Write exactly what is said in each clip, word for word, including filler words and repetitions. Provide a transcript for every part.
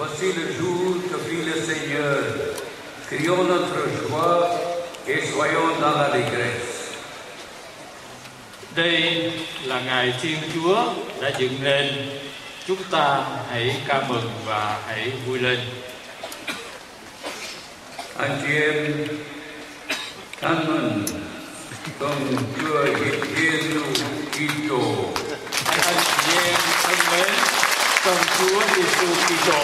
Voici le jour que fit le Seigneur. Crions notre joie et soyons dans l'allégresse. Đây là ngày Thiên Chúa đã dựng nên, chúng ta hãy ca mừng và hãy vui lên. Anh chị em thân mừng công Chúa Giêsu Kitô. Anh chị em thân mến, trong Chúa Giêsu Kitô.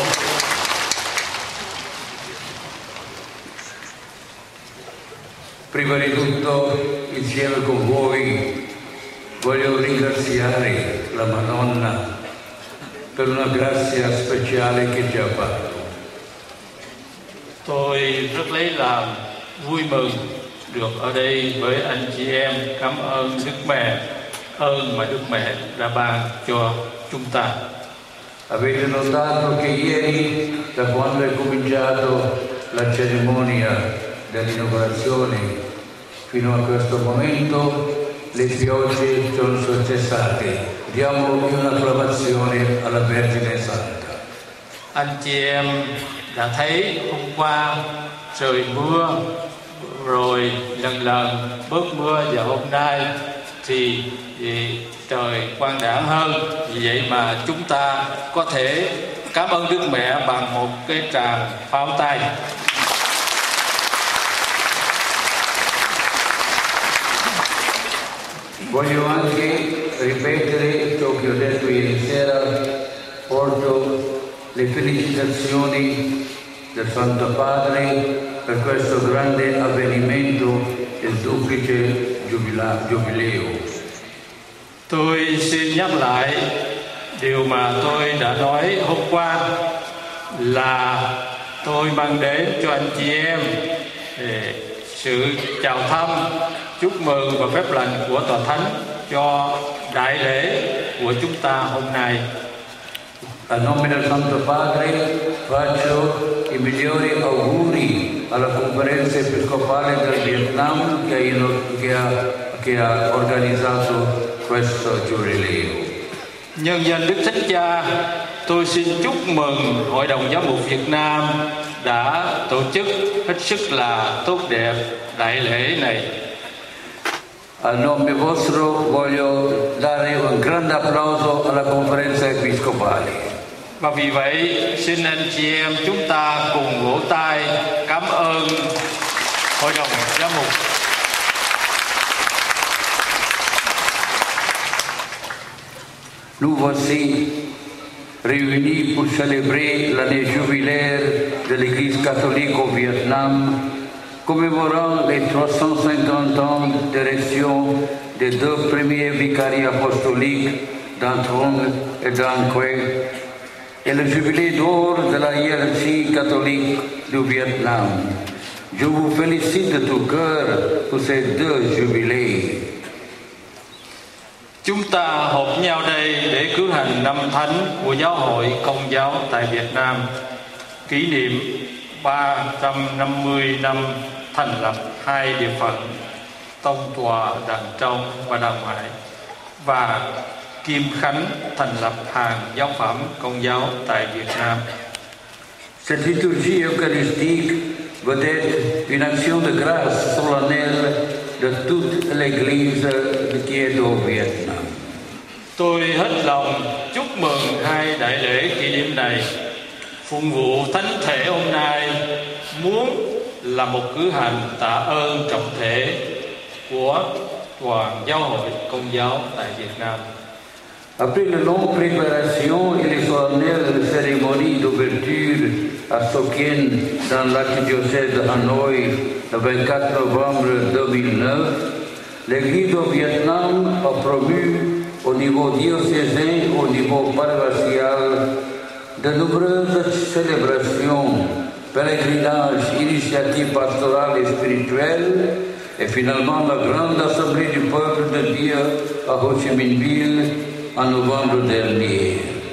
Prima di tutto, insieme con voi, voglio ringraziare la Madonna per una grazia speciale che ci ha fatto. Tôi rất lấy làm vui mừng được ở đây với anh chị em, cảm ơn Đức Mẹ, ơn mà Đức Mẹ đã ban cho chúng ta. Avete notato che ieri, da quando è cominciato la cerimonia dell'inaugurazione fino a questo momento, le piogge sono cessate. Diamo un'acclamazione alla Vergine Santa. Anh chị em đã thấy hôm qua trời mưa rồi lần lần bớt mưa, và hôm nay thì, thì trời quang đãng hơn. Vì vậy mà chúng ta có thể cảm ơn Đức Mẹ bằng một cái tràng pháo tay. Voglio anche ripetere ciò che ho detto ieri sera. Porto le felicitazioni del Santo Padre per questo grande avvenimento del duplice giubileo. Tôi xin nhắc lại điều mà tôi đã nói hôm qua, là tôi mang đến cho anh chị em sự chào thăm, chúc mừng và phép lành của Tòa Thánh cho đại lễ của chúng ta hôm nay. A nome del Santo Padre faccio i migliori auguri alla Conferenza Episcopale del Vietnam che ha, che ha, che ha organizzato questo giubileo. Nhân danh Đức Thánh Cha, tôi xin chúc mừng Hội đồng Giám mục Việt Nam đã tổ chức hết sức là tốt đẹp đại lễ này. A nome vostro voglio dare un grande applauso alla Conferenza Episcopale. Và vì vậy, xin anh chị em chúng ta cùng vỗ tay cảm ơn Hội đồng Giám mục. Nous voici réunis pour célébrer l'année jubilaire de l'Église catholique au Vietnam, commémorant les trois cent cinquante ans d'élection des deux premiers vicaries apostoliques d'An Truong et d'An Quế, et le jubilé d'or de la hiérarchie catholique du Vietnam. Je vous félicite de tout cœur pour ces deux jubilés. Chúng ta họp nhau đây để cử hành năm thánh của Giáo hội Công giáo tại Việt Nam, kỷ niệm ba trăm năm mươi năm thành lập hai địa phận Tông Tòa Đàn Trong và Đàn Ngoại, và Kim Khánh thành lập hàng giáo phẩm Công giáo tại Việt Nam. Cette liturgie eucharistique veut être une action de grâce solennelle de toute l'Église qui est au Vietnam. Tôi hết lòng chúc mừng hai đại lễ kỷ niệm này. Phụng vụ thánh thể hôm nay muốn là một cử hành tạ ơn trọng thể của toàn giáo hội Công giáo tại Việt Nam. Après une longue préparation et les solennelles cérémonies d'ouverture à Sokien dans l'archidiocèse de Hanoi le vingt-quatre novembre deux mille neuf, l'Église au Vietnam a promu au niveau diocésain, au niveau paroissial, de nombreuses célébrations, pèlerinages, initiatives pastorales et spirituelles, et finalement la grande assemblée du peuple de Dieu à Ho Chi Minh Ville en novembre dernier.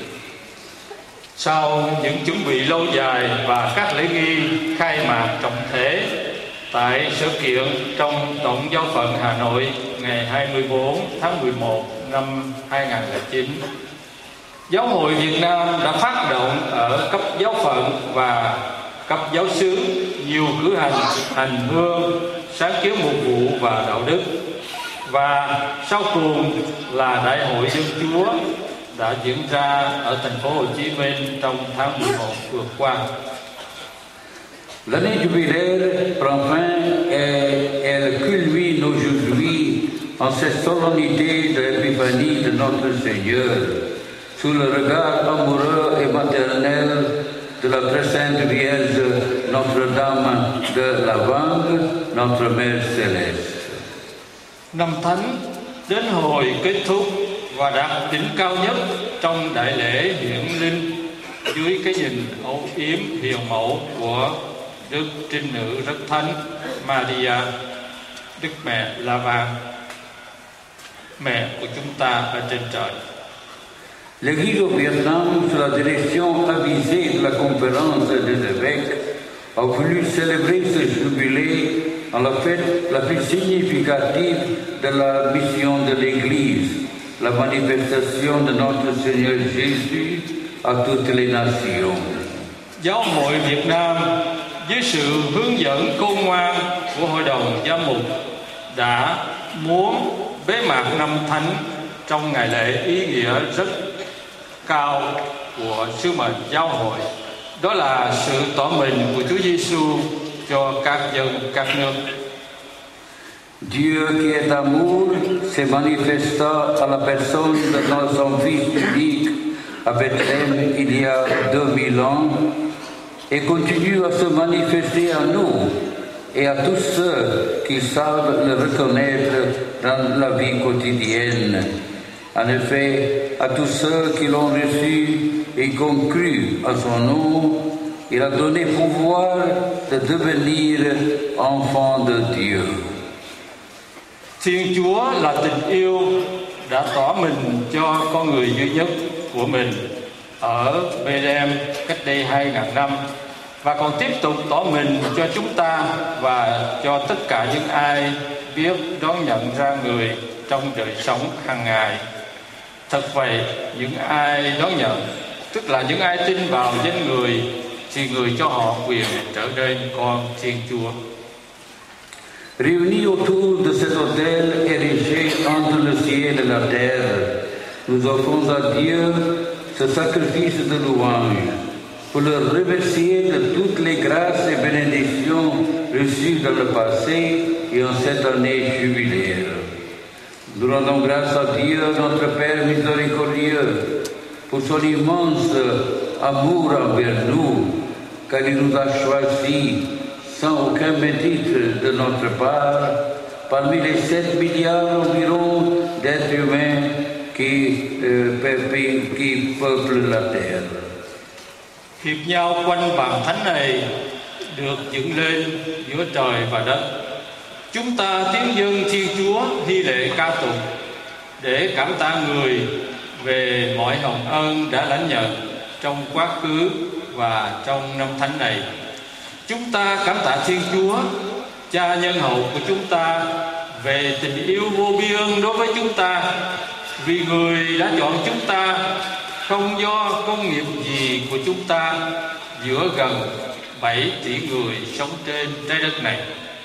Sau những chuẩn bị lâu dài và các lễ nghi khai mạc trọng thể tại sự kiện trong Tổng giáo phận Hà Nội ngày hai mươi bốn tháng mười một năm hai nghìn không trăm lẻ chín, Giáo hội Việt Nam đã phát động ở cấp giáo phận và cấp giáo xứ nhiều cử hành hành hương, sáng kiến mục vụ và đạo đức. Và sau cùng là Đại hội Dân Chúa đã diễn ra ở thành phố Hồ Chí Minh trong tháng mười một vừa qua. L'année jubilaire prend fin et elle culmine aujourd'hui en cette solennité de l'épiphanie de notre Seigneur, sous le regard amoureux et maternel de la très sainte Vierge Notre-Dame de la Vang, notre Mère Céleste. Năm Thánh đến hồi kết thúc và đạt đỉnh cao nhất trong đại lễ hiển linh dưới cái nhìn âu yếm hiền mẫu của Đức Trinh Nữ Rất Thánh Maria, Đức Mẹ La Vang, mẹ của chúng ta ở trên trời. L'Église au Vietnam, sous la direction avisée de la conférence des évêques, a voulu célébrer ce jubilé en la fête la plus significative de la mission de l'Église, la manifestation de notre Seigneur Jésus à toutes les nations. Giáo hội Việt Nam dưới sự hướng dẫn khôn ngoan của Hội đồng Giám mục đã muốn bế mạc năm Thánh trong ngày lễ ý nghĩa rất cao của sứ mệnh giáo hội, đó là sự tỏ mình của Chúa Giêsu cho các dân các nước. Dieu qui est amour s'est manifesta à la personne de son Fils unique à Bethléem il y a deux mille ans et continue à se manifester à nous et à tous ceux qui savent le reconnaître dans la vie quotidienne. En effet, à tous ceux qui l'ont reçu et qui ont cru à son nom, il a donné pouvoir de devenir enfants de Dieu. Thiên Chúa là tình yêu đã tỏ mình cho con người duy nhất của mình ở Bethlehem cách đây hai ngàn năm và còn tiếp tục tỏ mình cho chúng ta và cho tất cả những ai biết đón nhận ra người trong đời sống hàng ngày. Thật vậy, những ai đón nhận, tức là những ai tin vào danh người, thì người cho họ quyền trở nên con Thiên Chúa. Réunis autour de cet autel érigé entre le ciel et la terre, nous offrons à Dieu ce sacrifice de louange pour le remercier de toutes les grâces et bénédictions reçues dans le passé et en cette année jubilaire. Nous rendons grâce à Dieu, notre Père miséricordieux, pour son immense amour envers nous, car il nous a choisis sans aucun mérite de notre part, parmi les sept milliards environ d'êtres humains qui, euh, qui peuplent la terre. Hiệp nhau quanh bàn thánh này được dựng lên giữa trời và đất. Chúng ta tiếng dân Thiên Chúa hy lễ ca tụng để cảm tạ người về mọi hồng ân đã lãnh nhận trong quá khứ và trong năm thánh này. Chúng ta cảm tạ Thiên Chúa, Cha nhân hậu của chúng ta, về tình yêu vô biên đối với chúng ta, vì người đã chọn chúng ta không do công nghiệp gì của chúng ta giữa gần bảy tỷ người sống trên trái đất này.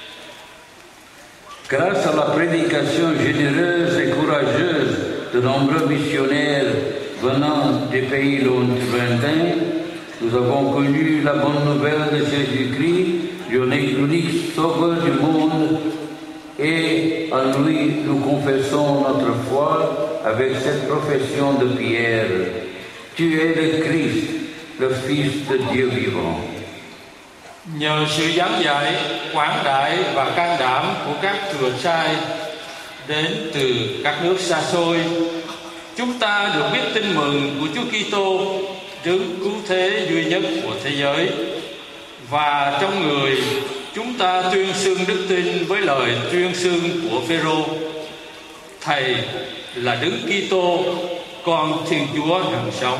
Grâce à la prédication généreuse et courageuse de nombreux missionnaires venant des pays lointains, nous avons connu la bonne nouvelle de Jésus-Christ, l'unique sauveur du monde, et en lui nous confessons notre foi avec cette profession de Pierre. Tu es le Christ, le Fils de Dieu vivant. Nhờ sự giảng dạy, quảng đại và can đảm của các thừa sai đến từ các nước xa xôi, chúng ta được biết tin mừng của Chúa Kitô, đấng cứu thế duy nhất của thế giới. Và trong người, chúng ta tuyên xưng đức tin với lời tuyên xưng của Phêrô: Thầy là đấng Kitô, con Thiên Chúa hằng sống.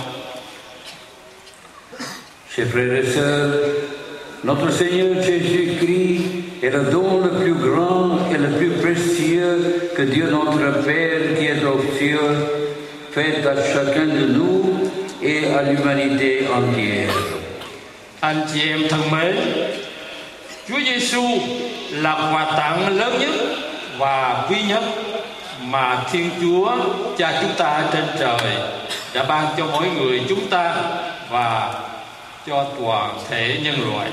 Chers frères et sœurs, notre Seigneur Jésus-Christ est le don le plus grand et le plus précieux que Dieu notre Père qui est aux cieux fait à chacun de nous et à l'humanité entière. Anh chị em thân mến, Chúa Giêsu là quà tặng lớn nhất và quý nhất mà Thiên Chúa Cha chúng ta trên trời đã ban cho mỗi người chúng ta và cho toàn thể nhân loại.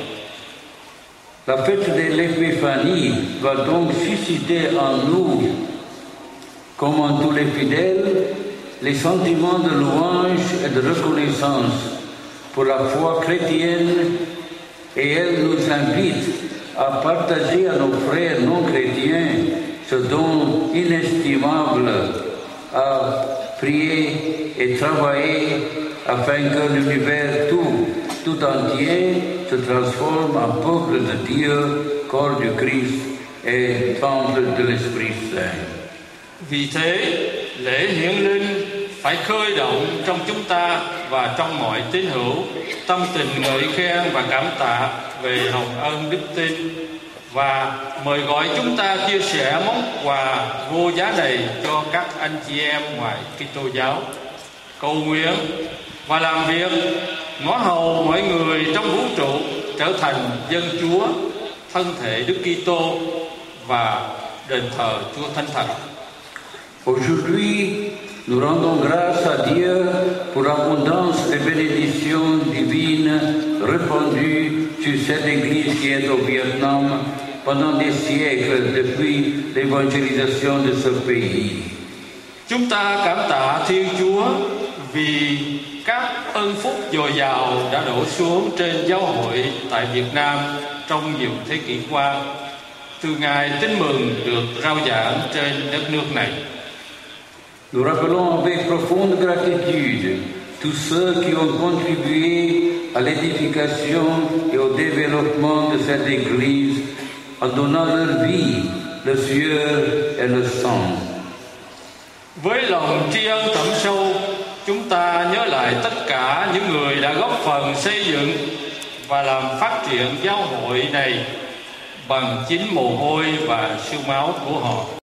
La fête de l'Épiphanie va donc susciter en nous, comme en tous les fidèles, les sentiments de louange et de reconnaissance pour la foi chrétienne, et elle nous invite à partager à nos frères non chrétiens ce don inestimable, à prier et travailler afin que l'univers tout, tout entier se transforme en peuple de Dieu, corps du Christ et temple de l'Esprit Saint. Vì thế, lễ hiển linh phải khơi động trong chúng ta và trong mọi tín hữu tâm tình ngợi khen và cảm tạ về hồng ân đức tin, và mời gọi chúng ta chia sẻ món quà vô giá này cho các anh chị em ngoài Kitô giáo, cầu nguyện và làm việc ngõ hầu mọi người trong vũ trụ trở thành dân Chúa, thân thể Đức Kitô và đền thờ Chúa Thánh Thần. Aujourd'hui, nous rendons grâce à Dieu pour l'abondance des bénédictions divines répandues sur cette Église qui est au Vietnam pendant des siècles depuis l'évangélisation de ce pays. Chúng ta cảm tạ Thiên Chúa vì các ân phúc dồi dào đã đổ xuống trên giáo hội tại Việt Nam trong nhiều thế kỷ qua, từ ngày Tin mừng được rao giảng trên đất nước này. Nous rappelons avec profonde gratitude tous ceux qui ont contribué à l'édification et au développement de cette Église en donnant leur vie, le sueur et le sang. Với lòng tri ân thẳm sâu, chúng ta nhớ lại tất cả những người đã góp phần xây dựng và làm phát triển giáo hội này bằng chính mồ hôi và xương máu của họ.